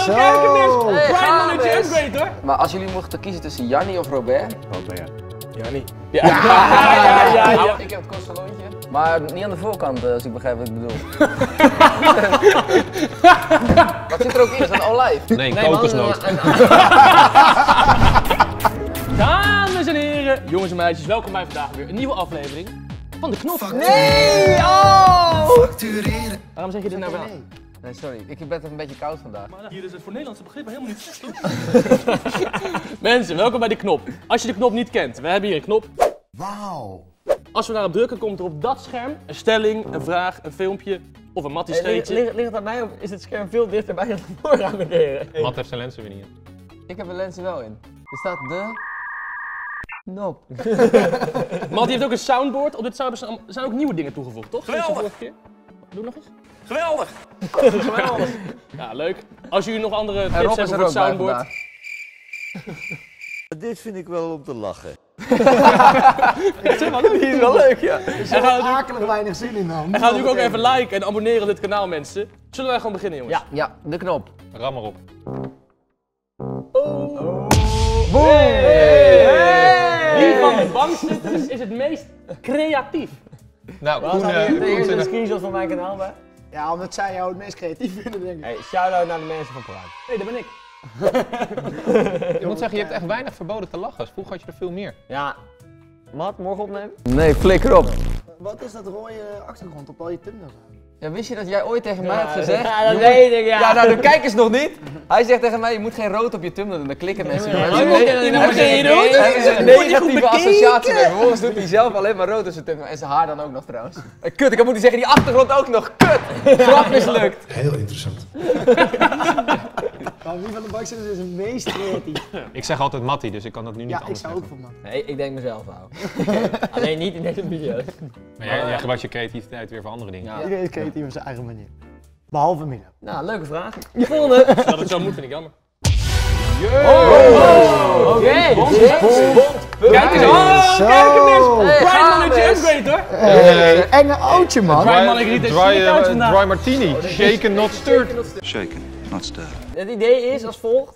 Zo! Kerkenmers! Hey, Prime Manager Games. upgrade hoor! Maar als jullie mochten kiezen tussen Jannie of Robert? Robert. Jannie. Ja. Ja. Ik heb het kostsaloontje. Maar niet aan de voorkant, als ik begrijp wat ik bedoel. Wat zit er ook in? Is dat olijf? Nee, kokosnoot. Dames en heren, jongens en meisjes, welkom bij vandaag weer een nieuwe aflevering van De Knop. Nee! Oh! Waarom zeg je dit nou wel? Nee, sorry. Ik ben even een beetje koud vandaag. Hier is het voor Nederlandse begrippen helemaal niet slecht, toch? Mensen, welkom bij De Knop. Als je de knop niet kent, we hebben hier een knop. Wauw. Als we daarop drukken, komt er op dat scherm een stelling, een vraag, een filmpje of een mattie-scheetje. Ligt het aan mij of is het scherm veel dichterbij dan de voorraadbederen? Matt heeft zijn lenzen weer niet in. Ik heb een lens er wel in. Er staat de... knop. Mattie heeft ook een soundboard. Op dit soundboard zijn ook nieuwe dingen toegevoegd, toch? Geweldig. Zoals de vorige keer. Doe nog eens. Geweldig! Geweldig. Ja, leuk. Als jullie nog andere En tips Rob is hebben er voor het ook bij soundboard. vandaag. Dit vind ik wel om te lachen. Die is wel leuk, ja. En gaan Akelig weinig zin in dan. natuurlijk ook even liken en abonneren op dit kanaal, mensen. Zullen wij gewoon beginnen, jongens? Ja. Ja, de knop. Ram erop. Wie van de bankzitters is het meest creatief? Nou, Waar Koen, staat Koen de eerste zit er- screenshot van mijn kanaal bij? Ja, omdat zij jou het meest creatief vinden, denk ik. Hey, shout-out naar de mensen van Prime. Nee, dat ben ik. Ik moet zeggen, je hebt echt weinig verboden te lachen. Vroeger had je er veel meer. Ja. Matt, morgen opnemen? Nee, flikker op. Wat is dat rode achtergrond op al je thumbnails? Ja, wist je dat jij ooit tegen mij hebt gezegd? Ja, dat je weet moet- ik, ja. Ja, nou, de kijkers nog niet. Hij zegt tegen mij, je moet geen rood op je thumbnail doen, dan klikken mensen. Ja, Hebben je ze moet een- geen hebben ze rood. een- hebben ze een Word je goed negatieve associatie mee. Vervolgens doet hij zelf alleen maar rood op zijn thumbnail. En zijn haar dan ook nog trouwens. Kut, ik had moeten zeggen, die achtergrond ook nog. Kut! Grap mislukt. Heel interessant. Maar wie van de bankzitters is het meest creatief? Ik zeg altijd Mattie, dus ik kan dat nu niet Ja, ik anders zou ook zeggen. voor man. Nee, ik denk mezelf houden. Alleen niet in deze video. Maar jij gebruikt je creativiteit weer voor andere dingen. Ja. Iedereen is creatief op zijn eigen manier. Behalve Milo. Nou, leuke vraag. Volgende. Dat het zo moet, vind ik jammer. Oké. Kijk eens, oh, Zo. Kerkenmers! Prime gaan Manager we. upgrade hoor! Hey, enge oudje man. Dry Martini, dit is niet uit vandaag. Dry martini. Shaken, not stirred. Shaken, not stirred. Het idee is als volgt.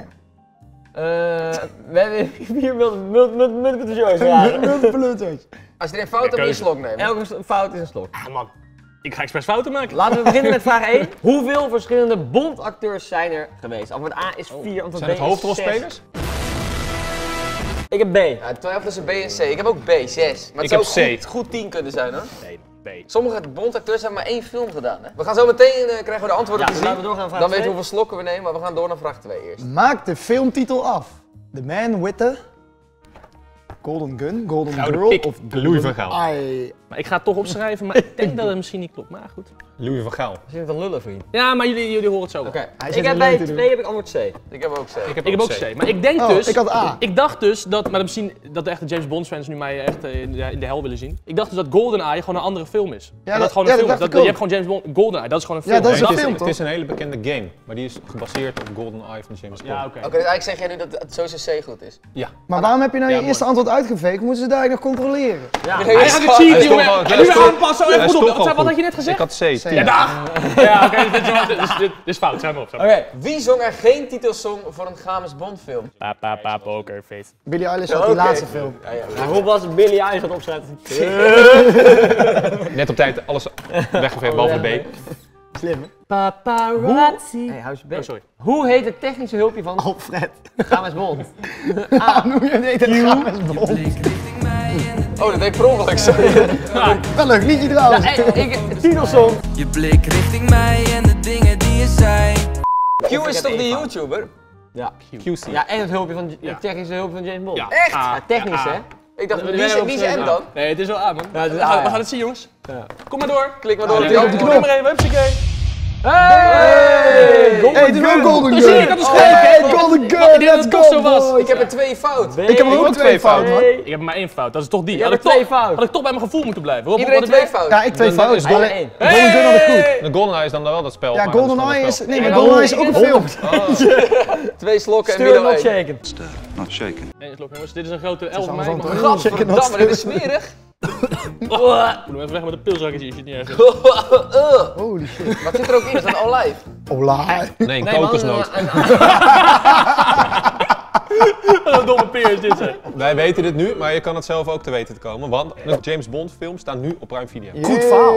We hebben 4 multiple choice vragen. Multiple choice. Als je er een fout hebt, moet je een slok nemen. Elke fout is een slok. Ah man, ik ga expres fouten maken. Laten we beginnen met vraag 1. Hoeveel verschillende Bond-acteurs zijn er geweest? Antwoord A is 4, antwoord B Zijn het is hoofdrolspelers? 6. Ik heb B. Ja, twijfel tussen B en C. Ik heb ook B, 6. Maar Ik het zou heb C. goed 10 kunnen zijn hoor. Nee, B. Sommige Bond-acteurs hebben maar 1 film gedaan. Hè? We gaan zo meteen krijgen we de antwoorden Ja, te zien. laten we doorgaan naar vraag Dan weten 2. we hoeveel slokken we nemen, maar we gaan door naar vraag 2 eerst. Maak de filmtitel af. The Man with the Golden Gun, Golden Gouden Girl pik. of Louis van Gaal. Eye. Maar ik ga het toch opschrijven, maar ik denk dat het misschien niet klopt. Maar goed. Louis van Gaal. We zitten van lullen, vriend. Ja, maar jullie horen het zo. Oké. Hij Ik zit heb er bij leuk te doen. 2 heb ik antwoord C. Ik heb ook C. Ik heb ook C. Maar ik denk Oh, dus... ik had A. Ik dacht dus dat, maar misschien dat de echte James Bond fans nu mij echt in de hel willen zien. Ik dacht dus dat GoldenEye gewoon een andere film is. Ja, En dat- gewoon ja, een film dat is. dacht Je ik hebt gewoon James Bond, GoldenEye, dat is gewoon een Ja, film. dat is En een Het film, is, toch? het is een hele bekende game, maar die is gebaseerd op GoldenEye van James Bond. Ja, oké. Oké, dus eigenlijk zeg jij nu dat het sowieso C goed is. Ja. Maar waarom heb je nou Ja, je eerste mooi. antwoord uitgefaked? Moeten ze daar nog controleren? Ja. Hij gaat het Hij cheaten, is jongen! toch wel- En hij nu is toch- aanpassen, hij even is goed op. toch wel Wat had goed. je net gezegd? Ik had C. Ja, dag! Ja, oké, dit is fout, zijn we op. Oké. Wie zong er geen titelsong voor een James Bond film? Pa, pokerface. Billie Eilish had die Oké. laatste film. Ja, ja. Maar hoe was Billy Eilish wat opschrijven? Net op tijd alles weggeveegd, behalve de B. Slim, hè? Paparazzi. Hey, hou je bek. Oh, sorry. Hoe heet het technische hulpje van Alfred. James Bond? Noem je het niet James Bond? Oh, dat deed ik per ongeluk zo. Wel leuk liedje trouwens. Titelsong. Je blik richting mij en de dingen die je zei. Q is toch die YouTuber? Ja. QC. Ja, en het hulpje van, Ja. het technische hulpje van James Bond. Ja. Echt? Ja, technisch hè? Ik dacht, We wie is M dan? Nee, het is wel A, man. Ja, het is we, A, gaan, ja. we gaan het zien, jongens. Ja. Kom maar door. Klik maar door op Ja, die op die antwoord. Doe maar even, hupsakee. Hey! Hey, het is wel Golden Zie je, Gun. ik had het Hey, geschreven. Golden Ik Gun, dacht let's dat het go toch zo was. boys. Ik heb er 2 fout. Ik heb er ook 2 fouten, man. Ik heb maar 1 fout, dat is toch die. Je Had hebt ik, er toch, 2 fout. had ik toch bij mijn gevoel moeten blijven. Rob, Iedereen wat 2 heb jij? fouten. Ja, ik 2 Dan is fouten. Golden- Alleen, Golden Gun had ik goed. De GoldenEye is dan wel dat spel. Ja, maar dat is Golden gewoon Eye het is... spel. Nee, maar Golden Eye is ook een film. 2 slokken en Stir Milo not 1. shaken. Stir, not shaken. Nee, slok, jongens, dit is een grote L voor mij. anders Maar antwoord. Gadverdamme, dit is smerig. Doe hem even weg met een pilsrakketje als je het niet erg vindt. Holy shit. Wat zit er ook in? Is dat olijf? Ola. Nee, een Nee, man, kokosnoot. Wat een domme peer is dit, zeg. Wij weten dit nu, maar je kan het zelf ook te weten te komen. Want de James Bond films staan nu op Prime Video. Goed verhaal.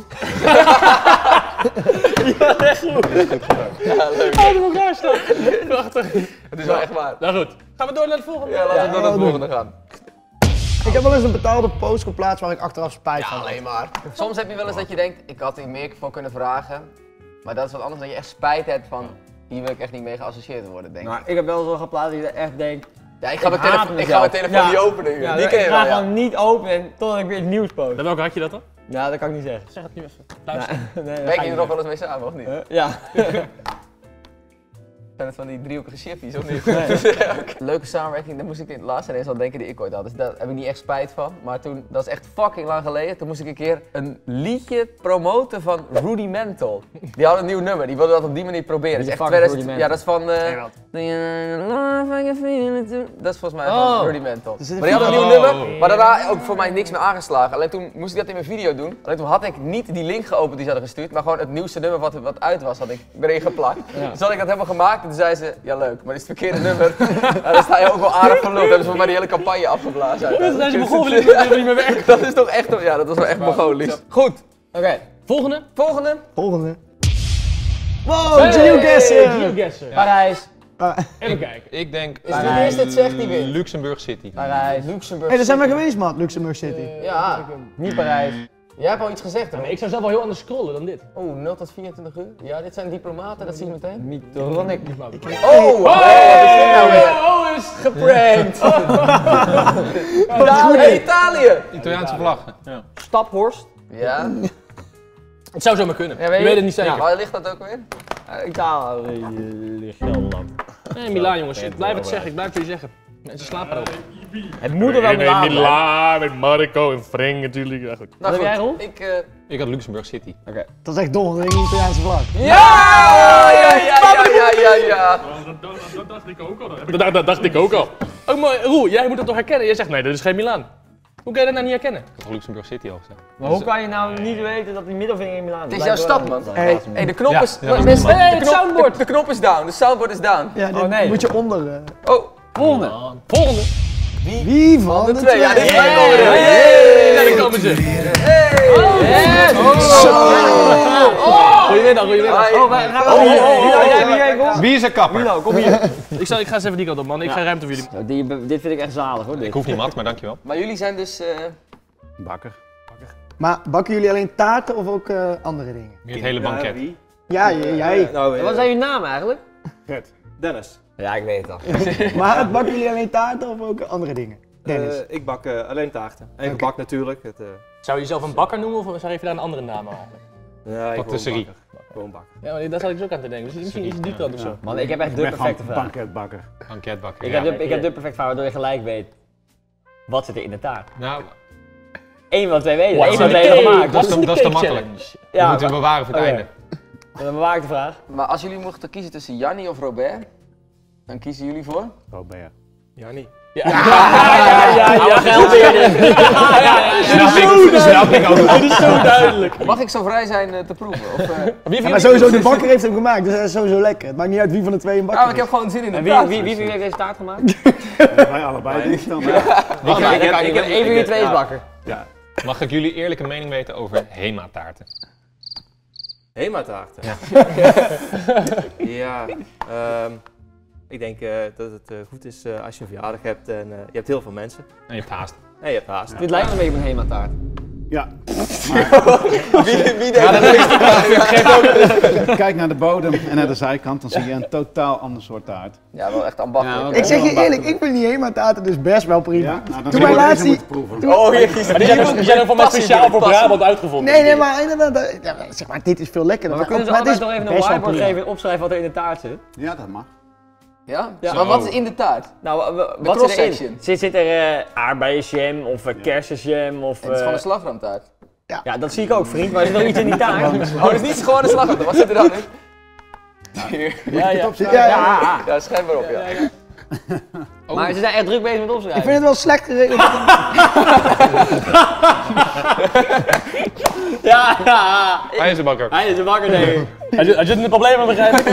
Houd hem elkaar staan. Prachtig. Het is wel echt waar. Nou goed, gaan we door naar de volgende? Ja, laten we door naar het volgende gaan. Ik heb wel eens een betaalde post geplaatst waar ik achteraf spijt van had. Alleen maar. Soms heb je wel eens dat je denkt, ik had hier meer voor kunnen vragen. Maar dat is wat anders dan je echt spijt hebt van, hier wil ik echt niet mee geassocieerd worden, denk ik. Nou, ik heb wel zo geplaatst dat je echt denkt... Ja, ik ga mijn haat telefoon mezelf. niet openen. Ja, die ik ken je ga wel, ja. gewoon niet openen totdat ik weer het nieuws post. Bij welke had je dat dan? Ja, dat kan ik niet zeggen. Zeg het nu even. Luister. Nee, dat ga Werk ik je er niet nog wel eens mee samen, of niet? zeggen. Ja. Zijn het van die driehoekige chippies, of niet? Okay. Leuke samenwerking, daar moest ik in het laatste ineens aan denken die ik ooit had. Dus daar heb ik niet echt spijt van. Maar toen, dat is echt fucking lang geleden, toen moest ik een keer een liedje promoten van Rudimental. Die hadden een nieuw nummer, die wilden dat op die manier proberen. Dat is echt 2000, ja, dat is van... dat is volgens mij van Rudimental. Maar die hadden een nieuw nummer, maar daarna ook voor mij niks meer aangeslagen. Alleen toen moest ik dat in mijn video doen. Alleen toen had ik niet die link geopend die ze hadden gestuurd, maar gewoon het nieuwste nummer wat uit was, had ik erin geplakt. Dus had ik dat helemaal gemaakt en toen zei ze, ja leuk, maar dit is het verkeerde nummer. Ja, dan sta je ook wel aardig van lul. Hebben ze voor mij die hele campagne afgeblazen. Dan zijn ze Mongolisch, dat niet meer weg. Dat is toch echt, ja, dat was wel echt Mongolisch. Goed, Oké. Volgende. volgende. Volgende. Wow, geoguessing. Geoguessr. Parijs. Even kijken. Ik denk Is wie de eerste het zegt die wint? Luxemburg City. Parijs. Luxemburg. Hé, daar zijn we geweest, man. Luxemburg City. Ja, Niet Parijs. jij hebt al iets gezegd, hoor. Maar ik zou zelf wel heel anders scrollen dan dit. Oeh, 0 tot 24 uur. Ja, dit zijn diplomaten, dat zie je meteen. Mythronic. Oh, wat is dit nou weer? Oh, is Geprankt. Italië. Italiaanse vlag. Staphorst. Ja. Het zou zomaar kunnen. Ja, Je weet je? weet het niet zeker. Waar ligt dat ook weer? Italië. Gelderland. Nee, Milaan jongens. Ik blijf het zeggen. Ik blijf het jullie zeggen. Mensen slapen erover. Het moet er wel Milaan zijn. Milaan, met Marco en Frank natuurlijk. Ja, goed. Nou, heb jij, goed. Roel? Ik had Luxemburg City. Dat is echt dom, dat is een Italiaanse vlag. Ja. Dat dacht ik ook al. Oh, maar Roel, jij moet dat toch herkennen? Jij zegt nee, dat is geen Milaan. Hoe kan je dat nou niet herkennen? Ik had Luxemburg City al gezegd. Maar hoe kan je nou niet weten dat die middelvinger in Milaan is? Het is jouw stad, man. Hey. Hey, de knop Ja, is... ja, dat is mensen, normaal. de Het knop- soundboard. De knop is down, de soundboard is down. Ja, dit Oh, nee. moet je onder. Oh, Volgende. Volgende. Wie van de de twee. Ja, dit is Hey, mijn onderdeel. daar komen ze. Goedemiddag, goedemiddag. Hi. Wie is er kapper? Milo, kom hier. Ik ga eens even die kant op, man. Ik ga ruimte voor jullie. Dit vind ik echt zalig hoor. Ik Dit. hoef niet mat, maar dankjewel. Maar jullie zijn dus... Bakker. Maar bakken jullie alleen taarten of ook andere dingen? Het hele banket. Wie? Ja, jij. Nou, Wat zijn jullie namen eigenlijk? Gert. Dennis. Ja, ik weet het al. Maar bakken jullie alleen taarten of ook andere dingen? Dennis. Ik bak alleen taarten. En gebak natuurlijk. Zou je jezelf een bakker noemen of zou je daar een andere naam aan eigenlijk? Ja, Patisserie. Gewoon bakker. Ja, maar daar zat ik dus ook aan te denken. Dus misschien iets in die kant of zo. Man, ik heb echt de perfecte vraag. Banketbakker. Banketbakker. Ik Ja. heb de perfecte vraag waardoor je gelijk weet. Wat zit er in de taart? Nou, Eén van twee weten. What's Eén van in the twee cake? gemaakt. dat is What's in dan the dat is cake te makkelijk. challenge? Die moeten we bewaren voor het Oké. einde. Dan bewaar ik de vraag. Maar als jullie mochten kiezen tussen Jannie of Robert, dan kiezen jullie voor? Robert. Ja, niet. Ja, geld weer. Snap ik ook. Dat is zo duidelijk. Mag ik zo vrij zijn te proeven? Of, Wie Ja, maar sowieso, de bakker heeft hem gemaakt, dus dat is sowieso lekker. Het maakt niet uit wie van de twee een bakker ik heb is. gewoon zin in de En taart. wie heeft deze taart gemaakt? Wij allebei denk ik dan. Ik heb één van jullie twee is bakker. Mag ik jullie eerlijke mening weten over Hema-taarten? Hema-taarten. Ja, ik denk dat het goed is als je een verjaardag hebt en je hebt heel veel mensen. En je hebt haast. En je hebt haast. Dit lijkt me een beetje op een Hema-taart. Ja. Wie denkt Kijk naar de bodem en naar de zijkant, dan zie je een totaal ander soort taart. Ja, wel echt ambachtelijk. Ik zeg je eerlijk, ik vind die Hema-taarten dus best wel prima. Ja? Nou, dan Toen zou wij je laatst deze die... moeten proeven. Oh, hier kiest Die zijn ook van mij speciaal voor Brabant uitgevonden. Nee, maar inderdaad, ja, zeg maar, dit is veel lekkerder. Maar we kunnen ze Maar het altijd is nog even een best wel whiteboard prima. geven en opschrijven wat er in de taart zit. Ja, dat mag. Ja? Ja. Maar wat is in de taart? Nou, wat zit cross-section. erin? Zit er aardbeienjam of kersenjam of... Het is gewoon een slagroomtaart. Ja, dat zie ik ook vriend, maar er is nog iets in die taart. Oh, dat is niet gewoon een slagroom. Wat zit er dan in? Ja, ja. Ja, schrijf maar op, ja. Maar ze zijn echt druk bezig met Ik opschrijven. vind het wel slecht geregeld. Ja, Hij is een bakker. hij is een bakker denk ik. Hij zit in de problemen, begrijp ik.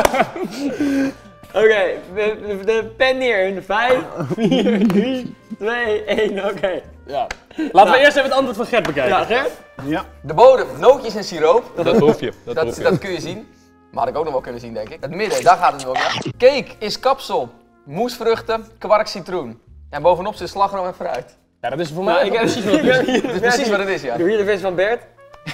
Oké, de pen neer in de 5, 4, 3, 2, 1, oké. Ja. Laten we eerst even het antwoord van Gert bekijken. Ja, Gert? De bodem, nootjes en siroop. Dat hoef je. Dat kun je zien. Maar had ik ook nog wel kunnen zien, denk ik. Het midden, daar gaat het wel. Ja. Cake is kapsel, moesvruchten, kwark, citroen. En bovenop zit slagroom en fruit. Ja, dat is voor mij precies wat het is. Dat is precies wat het is, ja. Doe hier de vis van Bert.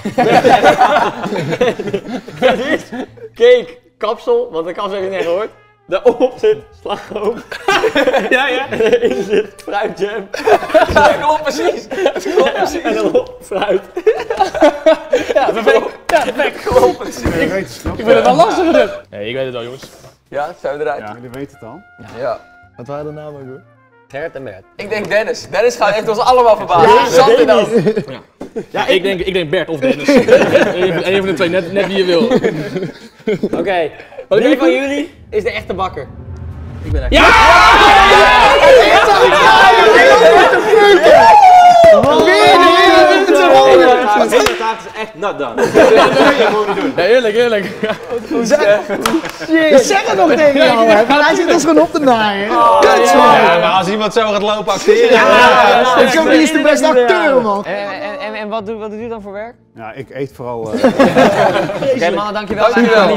Het is cake, kapsel, want de kapsel heb je net gehoord. Daarop zit slagroom. Ja. En erin zit fruitjam. Dat klopt precies. En daarop fruit. Ja, perfect. Klopt precies. Ik vind het wel lastig dit. Nee, ik weet het wel, jongens. Ja, zijn we eruit. Jullie weten het al. Ja. Wat waren de namen ook hoor? Gert en Bert. Ik denk Dennis. Dennis heeft ons allemaal verbaasd. Zand in ook. Ja, ik denk Bert of Dennis. Eén van de twee, net wie je wil. Oké, wie van jullie is de echte bakker? Ik ben echt... Ja! Deze taart is echt nat dan. Ja, eerlijk. Zeg het nog tegen jou, hè? Maar hij zit ons gewoon op te naaien. Ja, maar als iemand zo gaat lopen acteren... Ik ben niet de beste acteur, man. En wat doet u dan voor werk? Ja, ik eet vooral... Oké, mannen, dankjewel. Dankjewel.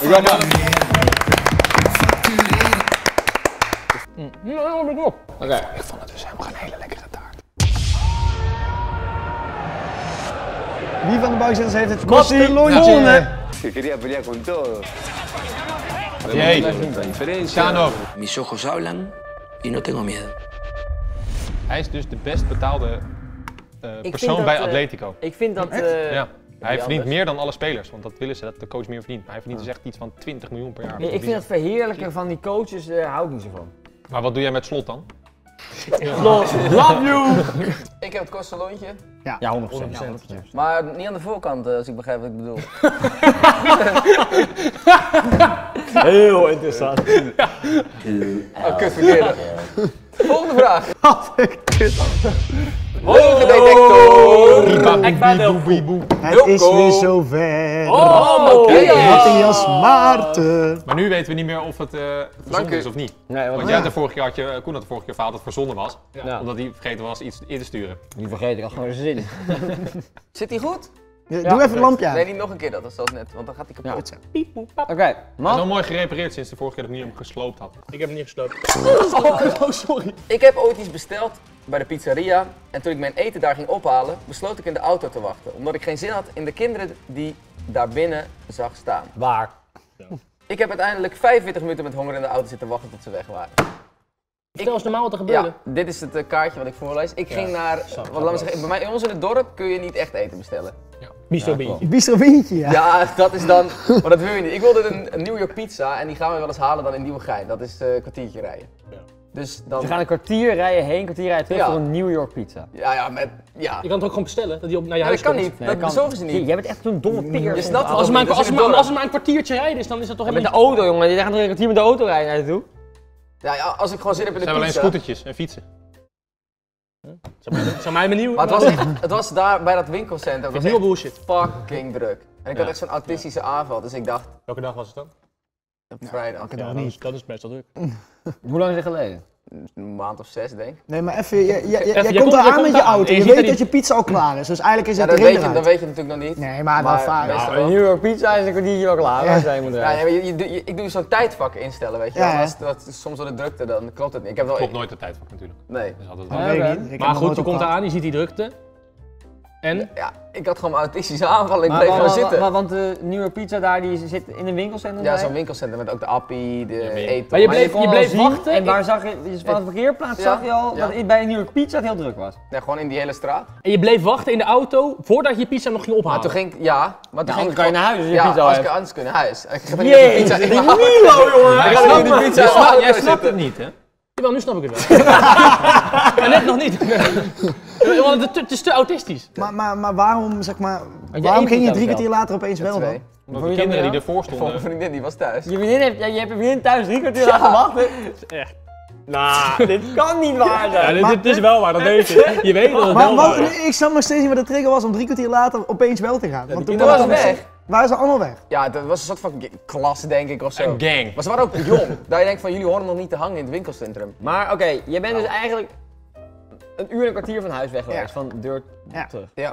Oké. Ik vond het dus helemaal geen hele lekkere taart. Wie van de buikzitters heeft het kostelontje? Shano. Mis ojos hablan y no tengo miedo. Hij is dus de best betaalde persoon bij Atletico. Ik vind dat... Ja. Hij verdient meer dan alle spelers, want dat willen ze, dat de coach meer verdient. Maar hij verdient dus echt iets van 20 miljoen per jaar. Nee, ik vind het verheerlijken van die coaches, daar hou ik niet zo van. Maar wat doe jij met Slot dan? Love you! Ik heb het kostalontje. Ja, 100%. Maar niet aan de voorkant, als ik begrijp wat ik bedoel. Heel interessant. Oh, kut, verkeerde. Volgende vraag. Leugendetector. Het is weer zover. Oké. Matthias Maarten. Maar nu weten we niet meer of het verzonnen is of niet. Nee, Want jij had de vorige keer Koen had de vorige keer verhaald dat het verzonnen was. Ja. Omdat hij vergeten was iets in te sturen. Die vergeet ik al gewoon zin. Zit hij goed? Doe even het lampje aan. Nee, niet nog een keer dat, zoals net, want dan gaat hij kapot zijn. Oké, Hij is man. wel mooi gerepareerd sinds de vorige keer dat ik niet hem gesloopt had. Ik heb hem niet gesloopt. Oh, sorry. Ik heb ooit iets besteld bij de pizzeria en toen ik mijn eten daar ging ophalen, besloot ik in de auto te wachten. Omdat ik geen zin had in de kinderen die daar binnen zag staan. Waar? Ik heb uiteindelijk 45 minuten met honger in de auto zitten wachten tot ze weg waren. Vertel eens normaal wat er gebeurde. Ja, dit is het kaartje wat ik voorlees. Ik ging naar, laten we zeggen, bij ons in het dorp kun je niet echt eten bestellen. Bistro Beentje. Bistro Wientje, ja. Ja, dat is dan, maar dat wil je niet. Ik wilde een New York pizza en die gaan we wel eens halen dan in Nieuwegein. Dat is een kwartiertje rijden. Ja. Dus dan, We gaan een kwartier rijden heen, een kwartier rijden terug Ja. voor een New York pizza. ja, Je kan het ook gewoon bestellen, dat die op naar je Ja, dat huis kan komt. niet. Nee, dat bezorgen ze niet. Jij bent echt zo'n domme peer. Je snapt Als het maar, niet, dat is als, in het het maar, als dorp. het maar een kwartiertje rijden is, dan is dat toch Met helemaal de niet... auto, jongen. Je gaat toch een kwartier met de auto rijden naar je toe? Ja, als ik gewoon zin heb in Het de zijn alleen pizza. scootertjes en fietsen. Zou mij benieuwd. Maar het was daar bij dat winkelcentrum. Dat Het is was nieuwe echt bullshit. fucking druk. En ik had echt zo'n autistische aanval, dus ik dacht, Welke dag was het dan? op vrijdag. Ja, dat is best wel druk. Hoe lang is het geleden? Een maand of 6 denk ik. Nee, maar even, jij jij komt komt eraan met je eraan. auto. Je Je ziet er weet niet- dat je pizza al klaar is, dus eigenlijk is Ja, het dat erin weet, eruit. dat weet je natuurlijk nog niet. Nee, maar wel vaak. meestal Een wel. New York pizza is een kwartiertje wel klaar. Ja. Als jij moet Ja, rijden. maar ik doe zo'n tijdvak instellen, weet je Ja, wel. ja. Dat is soms door de drukte, dan klopt het niet. Ik heb wel... Klopt nooit de tijdvak natuurlijk. Nee. Dat is altijd Dat wel. weet oké. ik niet. Ik heb Maar nog goed, nooit je komt op eraan, je ziet die drukte. En? Ja, ik had gewoon mijn autistische aanval, ik bleef gewoon zitten. Want de New York pizza daar, die zit in een winkelcentrum. Ja, bij? zo'n winkelcentrum met ook de appie, de Ja, eten. Maar je Maar je bleef bleef je wachten. En waar zag je, dus van de parkeerplaats Ja, zag je al ja. dat het bij een New York pizza het heel druk was. Ja, gewoon in die hele straat. En je bleef wachten in de auto voordat je je pizza nog ging ophalen. Maar toen ging ik, ja, maar toen ging anders kan je naar huis als je ja, pizza als hebt. ik anders kun je naar huis. Ik ga niet Jee, even pizza in die mijn auto. Milo, jongen! Ik ga niet die pizza in mijn auto Jij snapt zitten. het niet, hè? Jawel, nu snap ik het wel. Maar net nog niet. Want het is te autistisch. Maar waarom, zeg maar, één waarom ging je pizza 3 kwartier later opeens wel dan? Twee. Omdat Vond de je dat kinderen die nou? ervoor Voor mijn stonden... vriendin, die was thuis. Je hebt een vriendin thuis 3 kwartier laten wachten. Echt. Nou, dit kan niet waar zijn. Ja, dit is wel waar, dat weet je. Je weet dat het Maar wel waar is. ik snap nog steeds niet wat de trigger was om 3 kwartier later opeens wel te gaan. Want toen Toen was was het het weg. Waren ze allemaal weg? Ja, het was een soort van klasse, denk ik, of zo. Een gang. Maar ze waren ook jong. Dat je denkt van, jullie horen nog niet te hangen in het winkelcentrum. Maar oké, je bent dus eigenlijk een uur en een kwartier van huis weg geweest, van deur terug. Ja.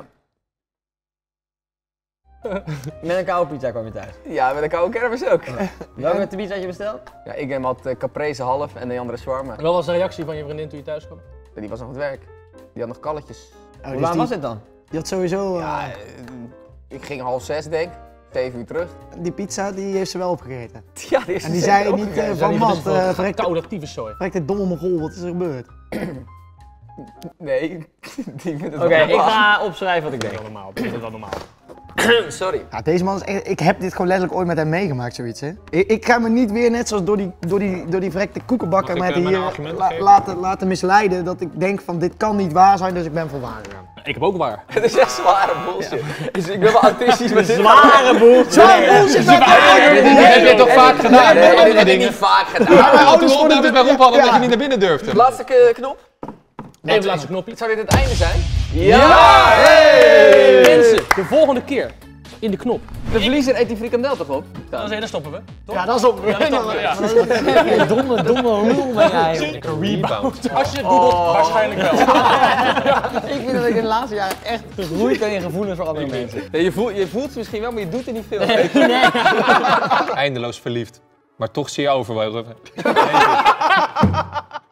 Met een koude pizza kwam je thuis. Ja, met een koude kermis ook. Welke pizza had je besteld? Ja, ik neem altijd caprese half en de andere shawarma. Wat was de reactie van je vriendin toen je thuis kwam? Die was nog aan het werk. Die had nog kalletjes. Hoe laat was het dan? Die had sowieso... Ik ging 5:30 denk ik, 7 uur terug. Die pizza die heeft ze wel opgegeten. Ja, die is En die zei niet van wat, Koude tyfuszooi. verrekte domme mogol, wat is er gebeurd? Nee, die vindt het Oké, wel ik normaal. ga opschrijven wat ik denk. Normaal, dat is wel normaal. Sorry. Ja, deze man is echt, ik heb dit gewoon letterlijk ooit met hem meegemaakt, zoiets hè. Ik ga me niet weer net zoals door die verrekte koekenbakker Mag ik, met mijn hier argumenten geven? laten misleiden dat ik denk van dit kan niet waar zijn, dus ik ben voor waar gegaan. Ik heb ook waar. Het is echt zware bullshit. Dus ik ben wel autistisch met dit. Zware boel! Zware bullshit! Dat heb je toch vaak gedaan met andere Ik heb dingen? niet vaak Ja, gedaan. mijn ouders vonden het bij Rob hadden dat je niet naar binnen durfde. Laatste knop. Even de laatste knopje. Zou dit het einde zijn? Mensen, de volgende keer in de knop. De verliezer eet die frikandel toch op? Dan stoppen we. Toch? Ja, dat is op. Ja, dan stoppen we, ja. Domme lul ben jij. Rebound. Als je het googelt, waarschijnlijk wel. Ik vind dat ik in de laatste jaren echt gegroeid ben in gevoelens voor andere mensen. Nee, je voelt het misschien wel, maar je doet er niet veel. Eindeloos verliefd. Maar toch zie je overwogen.